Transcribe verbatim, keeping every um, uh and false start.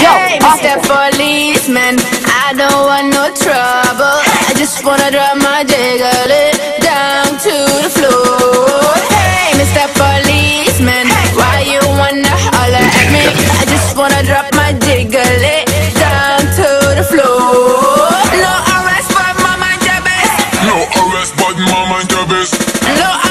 Hey, Mister Policeman, I don't want no trouble. I just wanna drop my jiggle it down to the floor. Hey, Mister Policeman, why you wanna holler at me? I just wanna drop my jiggle it down to the floor. No arrest, but mama and your best. No arrest, but mama and your best. No